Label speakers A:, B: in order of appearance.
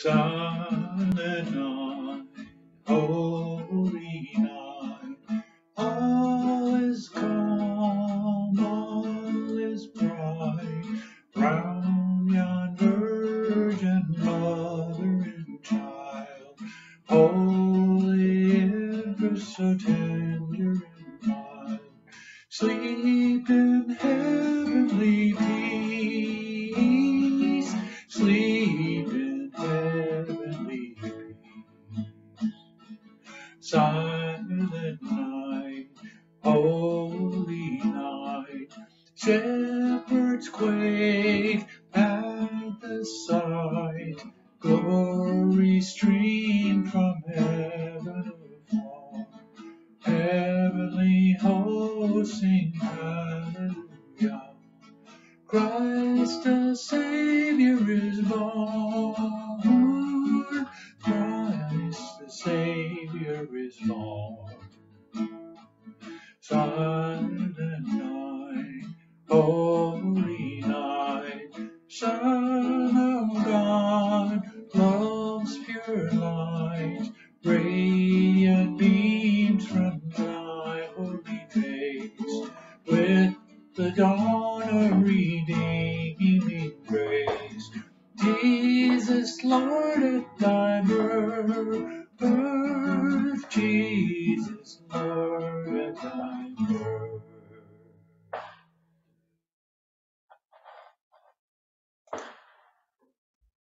A: Silent night, holy night, all is calm, all is bright, round yon virgin mother and child, holy ever so tender and mild, sleep in heavenly peace, sleep in heavenly peace. Silent night, holy night, shepherds quake at the sight, glory stream from heaven afar, heavenly hosts sing hallelujah, Christ the Savior is born, Christ the Savior is born. Silent night, holy night, Son of God, love's pure light, radiant beams from thy holy face, with the dawn of redeeming grace. Jesus, Lord, at thy birth, Jesus, Lord.